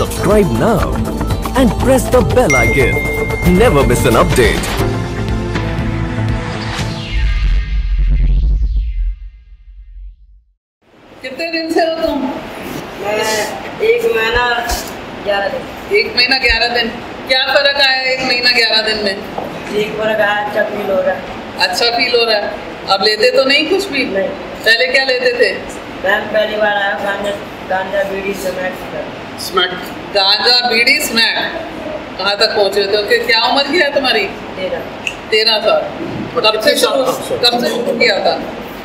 Subscribe now and press the bell icon. Never miss an update. कितने दिन से हो तुम? मैं 1 महीना 11 दिन। 1 महीना 11 दिन। क्या फर्क आया 1 महीना 11 दिन में? ठीक फर्क आया, अच्छा फील हो रहा है। अच्छा फील हो रहा है। अब लेते तो नहीं कुछ भी? नहीं। पहले क्या लेते थे? मैम पहली बार आया गांजा बीड़ी स्मैक। गांजा बीड़ी स्मैक। कहाँ तक पहुँचे थे? क्या उम्र की है तुम्हारी? 13 साल। कब से शुरू किया था?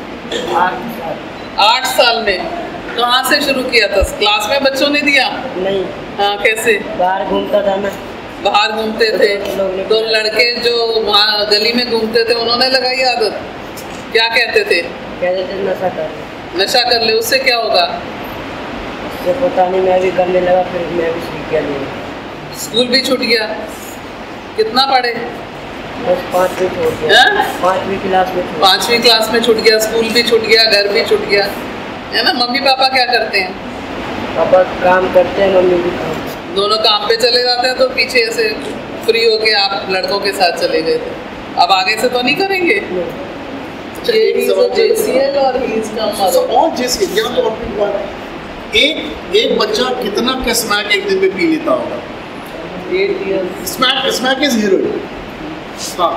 8 साल में। कहाँ से शुरू किया था? क्लास में बच्चों ने दिया? नहीं। हाँ, कैसे? बाहर घूमता था मैं। बाहर घूमते थे तो लड़के जो वहाँ गली में घूमते थे उन्होंने लगाई आदत? क्या कहते थे? कहते थे नशा कर ले। उससे क्या होगा? उससे पता नहीं, मैं भी करने लगा, फिर मैं भी सीख गया। नहीं, स्कूल भी छूट गया। कितना पढ़े? बस 5वीं छोड़ गया। 5वीं क्लास में। 5वीं क्लास में छूट गया। स्कूल भी छूट गया, घर भी छूट गया, है ना? मम्मी पापा क्या करते हैं? पापा काम करते हैं, मम्मी भी काम। दोनों काम पे चले जाते हैं, तो पीछे से फ्री होके आप लड़कों के साथ चले गए थे। अब आगे से तो नहीं करेंगे? एक बच्चा कितना का स्मैक एक दिन में पी लेता होगा? 8 years। Smack is heroine. हाँ,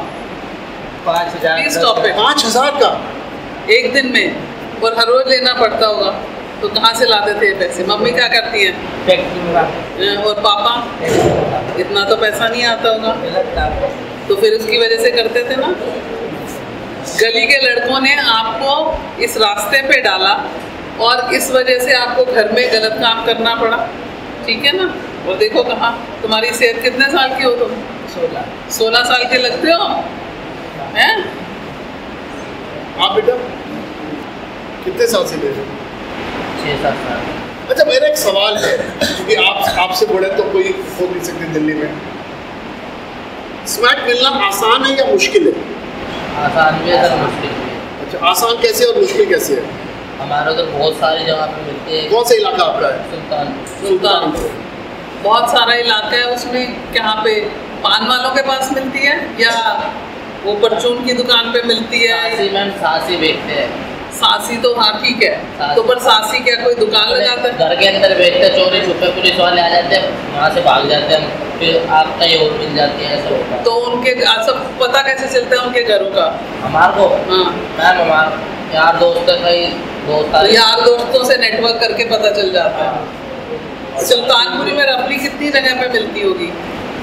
5,000 का एक दिन में, और हर रोज लेना पड़ता होगा। तो कहाँ से लाते थे पैसे? मम्मी क्या करती हैं? फैक्ट्री में। और पापा? इतना तो पैसा नहीं आता होगा, तो फिर उसकी वजह से करते थे ना। गली के लड़कों ने आपको इस रास्ते पे डाला और इस वजह से आपको घर में गलत काम करना पड़ा, ठीक है ना? और देखो कहाँ तुम्हारी सेहत। कितने साल की हो तुम? 16 साल के लगते हो, हैं? आप बेटा कितने साल से ले रहे हो? 6-7 साल। अच्छा, मेरा एक सवाल है, क्योंकि आपसे बड़े तो कोई हो नहीं सकते दिल्ली में। स्मैक मिलना आसान है या मुश्किल है? आसान भी है सर, मुश्किल भी है। अच्छा, आसान कैसे और मुश्किल कैसे है? हमारे उधर बहुत सारी जगह पे मिलते हैं। कौन सा इलाका आपका है? सुल्तानपुर। बहुत सारा इलाका है उसमें। कहाँ पे? पान वालों के पास मिलती है या वो परचून की दुकान पे मिलती है? मैम सासी बेचते हैं। सासी तो हाँ ठीक है, तो पर सासी क्या कोई दुकान लगाता है? घर के अंदर बेचते हैं, चोरी छुपे पुलिस वाले आ जाते हैं, वहाँ से भाग जाते हैं, फिर आप कहीं और मिल जाती है। ऐसा होता है। तो उनके सब पता कैसे चलता है उनके घरों का? हमारे को हाँ मैम, हमारे यार दोस्त कई दोस्त, यार दोस्तों से नेटवर्क करके पता चल जाता है। सुल्तानपुरी में रफली कितनी जगह पे मिलती होगी?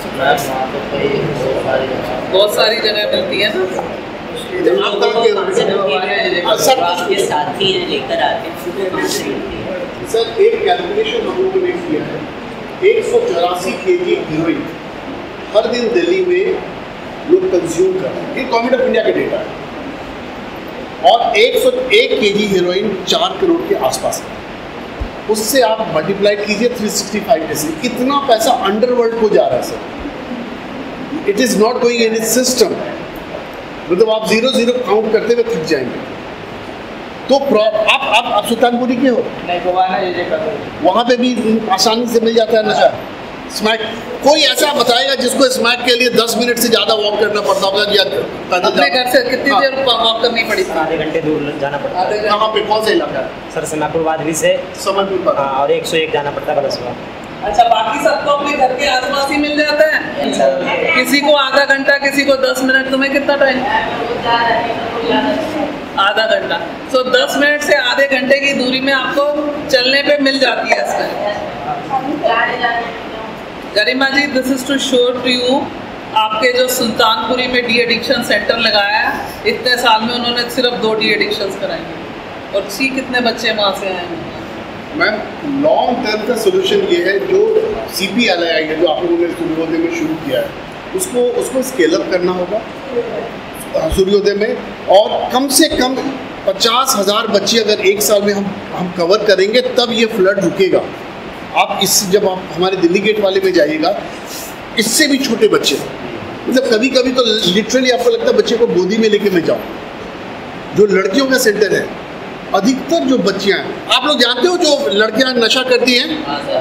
बहुत सारी जगह मिलती है ना। साथी हैं लेकर आते हैं। सर, एक कैलकुलेशन हम लोगों ने किया है, 184 kg हीरोइन हर दिन दिल्ली में लोग कंज्यूम कर रहे हैं। ये गवर्नमेंट ऑफ इंडिया का डेटा है। और 101 kg हीरोइन 4 करोड़ के आसपास है। उससे आप मल्टीप्लाई कीजिए 365 डेज से, कितना पैसा अंडरवर्ल्ड को जा रहा है sir. It is not going in its system. मतलब आप 0-0 काउंट करते हुए थक जाएंगे। तो आप सुल्तानपुरी के हो? नहीं, वहाँ पे भी आसानी से मिल जाता है नशा, स्मैक। कोई ऐसा बताएगा जिसको स्मैक के लिए 10 मिनट से ज़्यादा वॉक करना पड़ता होगा? अपने घर से कितनी देर वॉक करनी पड़ी? आधे घंटे दूर जाना पड़ता है। कहाँ पे? कौन सा इलाका है? सर समापुर वादली से समझपुर पर। और 101 जाना पड़ता है बलसवा। अच्छा, बाकी सबको अपने घर के आसपास ही मिल जाता है? किसी को आधा घंटा, किसी को 10 मिनट। तुम्हें कितना टाइम? आधा घंटा। तो 10 मिनट से आधे घंटे की दूरी में आपको चलने पे मिल जाती है। Garima ji, this is to show to you आपके जो सुल्तानपुरी में डी एडिक्शन सेंटर लगाया है, इतने साल में उन्होंने सिर्फ 2 डी एडिक्शन कराई हैं। और सी कितने बच्चे वहाँ से आए हैं? मैम, लॉन्ग टर्म का सोल्यूशन ये है, जो CPLI है, जो आप लोगों ने सूर्योदय में शुरू किया है, उसको स्केल अप करना होगा सूर्योदय में। और कम से कम 50,000 बच्चे अगर 1 साल में हम कवर करेंगे, तब ये फ्लड रुकेगा। आप जब आप हमारे दिल्ली गेट वाले में जाइएगा, इससे भी छोटे बच्चे, मतलब कभी कभी तो लिटरली आपको लगता है बच्चे को गोदी में लेके मैं जाऊँ। जो लड़कियों का सेंटर है, अधिकतर जो बच्चियां हैं, आप लोग जानते हो जो लड़कियां नशा करती हैं,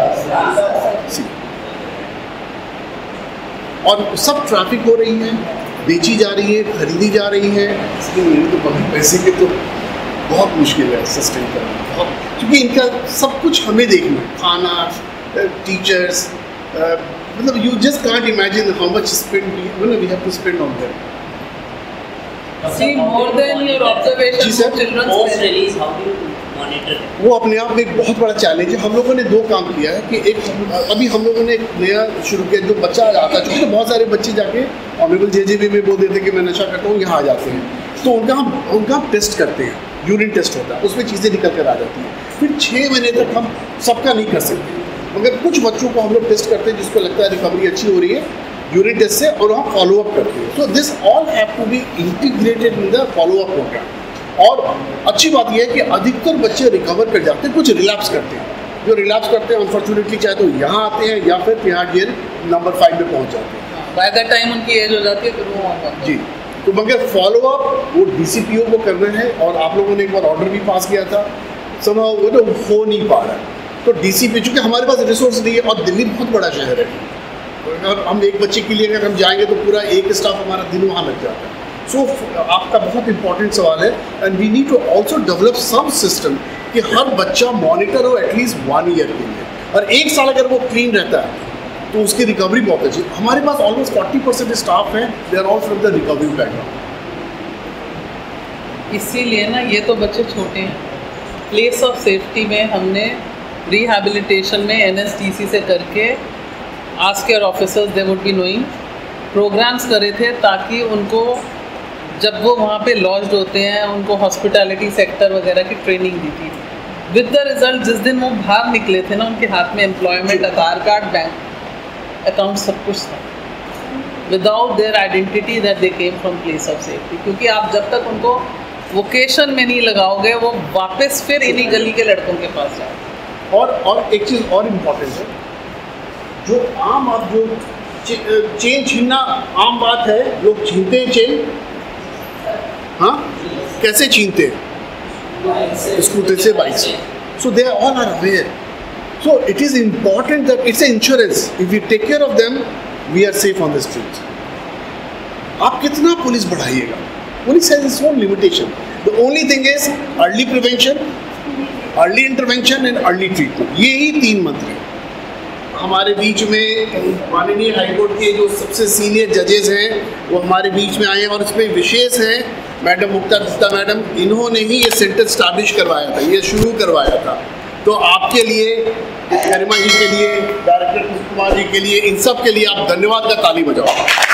और सब ट्रैफिक हो रही है, बेची जा रही है, खरीदी जा रही है। इसलिए मेरे तो पैसे के तो बहुत मुश्किल है सस्टेन करना, बहुत, क्योंकि इनका सब कुछ हमें देखना, खाना, टीचर्स, मतलब you just can't imagine how much spend we have to spend on them. See, more than your observation of children's Post release, how do you monitor it? वो अपने आप में एक बहुत बड़ा चैलेंज है। हम लोगों ने दो काम किया है कि एक अभी हम लोगों ने एक नया शुरू किया, जो बच्चा आता है, क्योंकि बहुत सारे बच्चे जाके ऑनरेबल जेजेबी में बोल देते हैं कि मैं नशा करता हूँ, यहाँ आ जाते हैं, तो उनका टेस्ट करते हैं, यूरिन टेस्ट होता है, उसमें चीज़ें निकल कर आ जाती हैं। फिर 6 महीने तक हम सबका नहीं कर सकते, मगर कुछ बच्चों को हम लोग टेस्ट करते हैं जिसको लगता है रिकवरी अच्छी हो रही है यूरिन टेस्ट से, और वहाँ फॉलो अप करते हैं। So this all have to be integrated in the follow up programme. और अच्छी बात यह है कि अधिकतर बच्चे रिकवर कर जाते हैं, कुछ रिलैप्स करते हैं। जो रिलैप्स करते हैं अनफॉर्चुनेटली चाहे तो यहाँ आते हैं या फिर तिहाड़ जेल नंबर 5 में पहुँच जाते हैं। बाय द टाइम उनकी एज हो जाती है, फिर वो जी, तो मगर फॉलो अप वो DCPO को करना है, और आप लोगों ने एक बार ऑर्डर भी पास किया था, समहाउ वो तो हो नहीं पा रहा है। तो DCP, चूँकि हमारे पास रिसोर्स नहीं है, और दिल्ली बहुत बड़ा शहर है, और हम एक बच्चे के लिए अगर हम जाएंगे तो पूरा एक स्टाफ हमारा दिन वहाँ लग जाता है। सो आपका बहुत इंपॉर्टेंट सवाल है, and we need to also develop some system कि हर बच्चा मॉनिटर हो एटलीस्ट 1 ईयर के लिए, और 1 साल अगर वो क्लीन रहता है तो उसकी रिकवरी बहुत अच्छी। हमारे पास ऑलमोस्ट 40% स्टाफ है, they are all from the recovery background. इसीलिए ना ये तो बच्चे छोटे हैं, प्लेस ऑफ सेफ्टी में हमने रिहैबिलिटेशन में NSTC से करके ask your officers they would be knowing programmes करे थे, ताकि उनको जब वो वहाँ पे लॉज्ड होते हैं उनको हॉस्पिटैलिटी सेक्टर वगैरह की ट्रेनिंग दी थी। विद द रिजल्ट जिस दिन वो बाहर निकले थे ना, उनके हाथ में employment, Aadhaar card, bank account सब कुछ था, without their identity that they came from place of safety. क्योंकि आप जब तक उनको वोकेशन में नहीं लगाओगे, वो वापस फिर इन्हीं गली के लड़कों के पास जाओ। और एक चीज़ और इम्पॉर्टेंट है, जो आम आप जो चेन छीनना आम बात है, लोग छीनते हैं चेन, हाँ कैसे छीनते हैं? स्कूटर से, बाइक से। So they all are aware. So it is important that it's a insurance, if you take care of them we are safe on the street. आप कितना पुलिस बढ़ाइएगा, police has its own limitation. The only thing is early prevention, early intervention and early treatment, ये ही 3 मंत्र हैं। हमारे बीच में माननीय हाईकोर्ट के जो सबसे सीनियर जजेस हैं वो हमारे बीच में आए हैं, और इसमें विशेष हैं मैडम मुक्ता गुप्ता मैडम, इन्होंने ही ये सेंटर स्टैब्लिश करवाया था, ये शुरू करवाया था। तो आपके लिए, गरिमा जी के लिए, डायरेक्टर कुमार जी के लिए, इन सब के लिए आप धन्यवाद का ताली बजाओ।